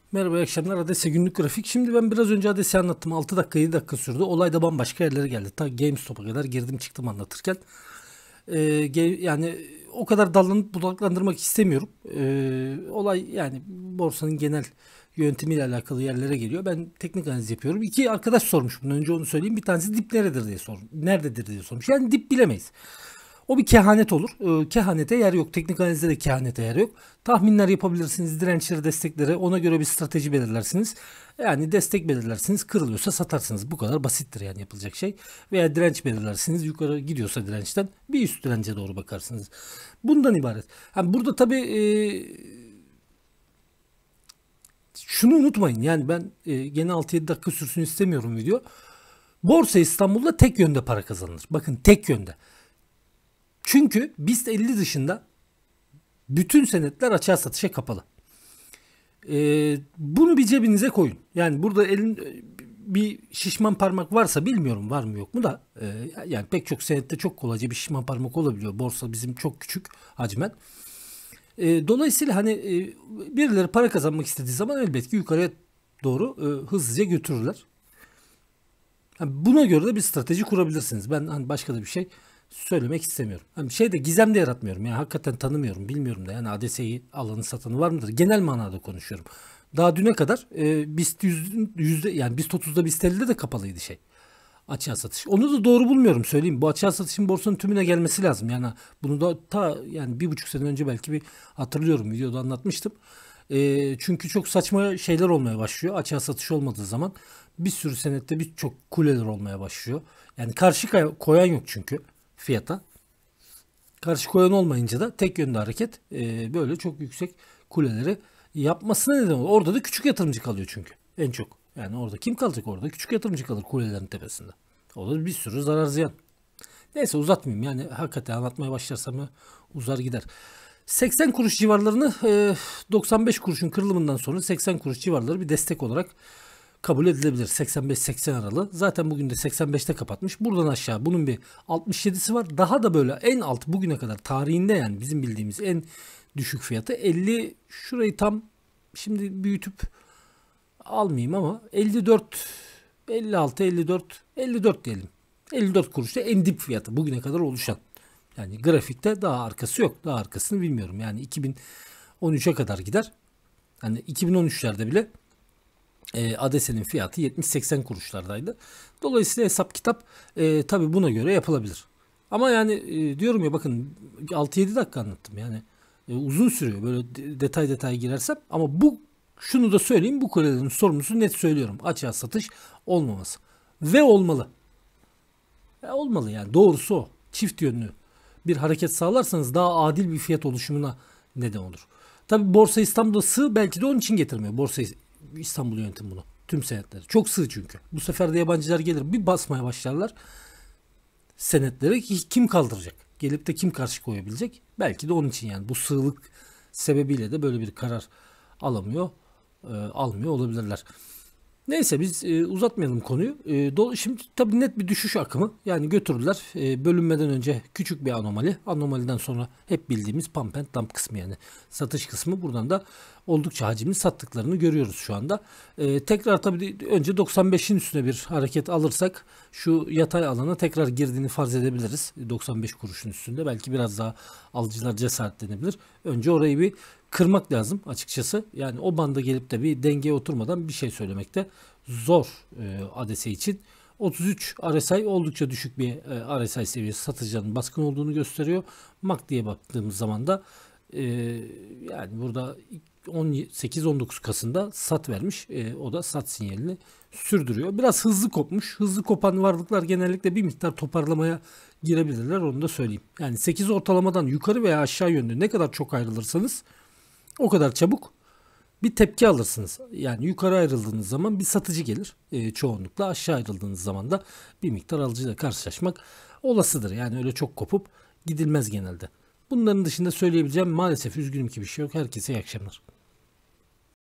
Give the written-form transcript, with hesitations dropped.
Merhaba, iyi akşamlar. ADES'e günlük grafik. Şimdi ben biraz önce ADES'i anlattım. 6 dakika 7 dakika sürdü. Olay da bambaşka yerlere geldi. Ta GameStop'a kadar girdim çıktım anlatırken. Yani o kadar dallanıp budaklandırmak istemiyorum. Olay yani borsanın genel yöntemiyle alakalı yerlere geliyor. Ben teknik analiz yapıyorum. İki arkadaş sormuş bunu. Önce onu söyleyeyim. Bir tanesi dip nerededir diye sormuş. Nerededir diye sormuş. Yani dip bilemeyiz. O bir kehanet olur. Kehanete yer yok. Teknik analizde de kehanete yer yok. Tahminler yapabilirsiniz. Dirençleri, destekleri. Ona göre bir strateji belirlersiniz. Yani destek belirlersiniz. Kırılıyorsa satarsınız. Bu kadar basittir yani yapılacak şey. Veya direnç belirlersiniz. Yukarı gidiyorsa dirençten bir üst dirence doğru bakarsınız. Bundan ibaret. Yani burada tabii şunu unutmayın. Yani ben gene 6-7 dakika sürsün istemiyorum video. Borsa İstanbul'da tek yönde para kazanılır. Bakın tek yönde. Çünkü BIST 50 dışında bütün senetler açığa satışa kapalı. Bunu bir cebinize koyun. Yani burada bir şişman parmak varsa bilmiyorum var mı yok mu da yani pek çok senette çok kolayca bir şişman parmak olabiliyor. Borsa bizim çok küçük hacmen. Dolayısıyla hani birileri para kazanmak istediği zaman elbette ki yukarıya doğru hızlıca götürürler. Yani buna göre de bir strateji kurabilirsiniz. Ben hani başka da bir şey söylemek istemiyorum. Hani şey de gizem de yaratmıyorum. Yani hakikaten tanımıyorum, bilmiyorum da. Yani ADS'yi alanı satanı var mıdır? Genel manada konuşuyorum. Daha düne kadar BIST yüzde yani BIST 30'da BIST 50'de de kapalıydı şey. Açığa satış. Onu da doğru bulmuyorum söyleyeyim. Bu açığa satışın borsanın tümüne gelmesi lazım. Yani bunu da yani 1,5 sene önce belki bir hatırlıyorum videoda anlatmıştım. Çünkü çok saçma şeyler olmaya başlıyor. Açığa satış olmadığı zaman bir sürü senette birçok kuleler olmaya başlıyor. Yani karşı koyan yok çünkü fiyata. Karşı koyan olmayınca da tek yönde hareket böyle çok yüksek kuleleri yapmasına neden oluyor. Orada da küçük yatırımcı kalıyor çünkü en çok. Yani orada kim kalacak orada? Küçük yatırımcı kalır kulelerin tepesinde. O da bir sürü zarar ziyan. Neyse uzatmayayım yani hakikaten anlatmaya başlarsam uzar gider. 80 kuruş civarlarını 95 kuruşun kırılımından sonra 80 kuruş civarları bir destek olarak kabul edilebilir. 85-80 aralığı. Zaten bugün de 85'te kapatmış. Buradan aşağı bunun bir 67'si var. Daha da böyle en alt bugüne kadar tarihinde yani bizim bildiğimiz en düşük fiyatı 50, şurayı tam şimdi büyütüp almayayım ama 54, 56, 54, 54 diyelim. 54 kuruşta en dip fiyatı bugüne kadar oluşan. Yani grafikte daha arkası yok. Daha arkasını bilmiyorum. Yani 2013'e kadar gider. Hani 2013'lerde bile ADS'nin fiyatı 70-80 kuruşlardaydı. Dolayısıyla hesap kitap tabii buna göre yapılabilir. Ama yani diyorum ya bakın 6-7 dakika anlattım yani uzun sürüyor böyle detay detay girersem ama şunu da söyleyeyim, bu kulelerin sorumlusu net söylüyorum, açığa satış olmaması ve olmalı. Olmalı yani, doğrusu o. Çift yönlü bir hareket sağlarsanız daha adil bir fiyat oluşumuna neden olur. Tabii Borsa İstanbul'da sığ belki de onun için getirmiyor. Borsa İstanbul yönetim bunu. Tüm senetleri. Çok sığ çünkü. Bu sefer de yabancılar gelir bir basmaya başlarlar senetleri, kim kaldıracak? Gelip de kim karşı koyabilecek? Belki de onun için yani bu sığlık sebebiyle de böyle bir karar almıyor olabilirler. Neyse biz uzatmayalım konuyu. Şimdi tabii net bir düşüş akımı. Yani götürdüler. Bölünmeden önce küçük bir anomali. Anomaliden sonra hep bildiğimiz pump and dump kısmı, yani satış kısmı. Buradan da oldukça hacimli sattıklarını görüyoruz şu anda. Tekrar tabii önce 95'in üstüne bir hareket alırsak şu yatay alana tekrar girdiğini farz edebiliriz. 95 kuruşun üstünde. Belki biraz daha alıcılar cesaretlenebilir. Önce orayı bir kırmak lazım açıkçası. Yani o banda gelip de bir dengeye oturmadan bir şey söylemekte zor ADS için. 33 RSI oldukça düşük bir RSI seviyesi, satıcıların baskın olduğunu gösteriyor. MACD'ye baktığımız zaman da yani burada 18-19 Kasım'da sat vermiş. O da sat sinyalini sürdürüyor. Biraz hızlı kopmuş. Hızlı kopan varlıklar genellikle bir miktar toparlamaya girebilirler. Onu da söyleyeyim. Yani 8 ortalamadan yukarı veya aşağı yönlü ne kadar çok ayrılırsanız o kadar çabuk bir tepki alırsınız. Yani yukarı ayrıldığınız zaman bir satıcı gelir çoğunlukla. Aşağı ayrıldığınız zaman da bir miktar alıcıyla karşılaşmak olasıdır. Yani öyle çok kopup gidilmez genelde. Bunların dışında söyleyebileceğim maalesef, üzgünüm ki bir şey yok. Herkese iyi akşamlar.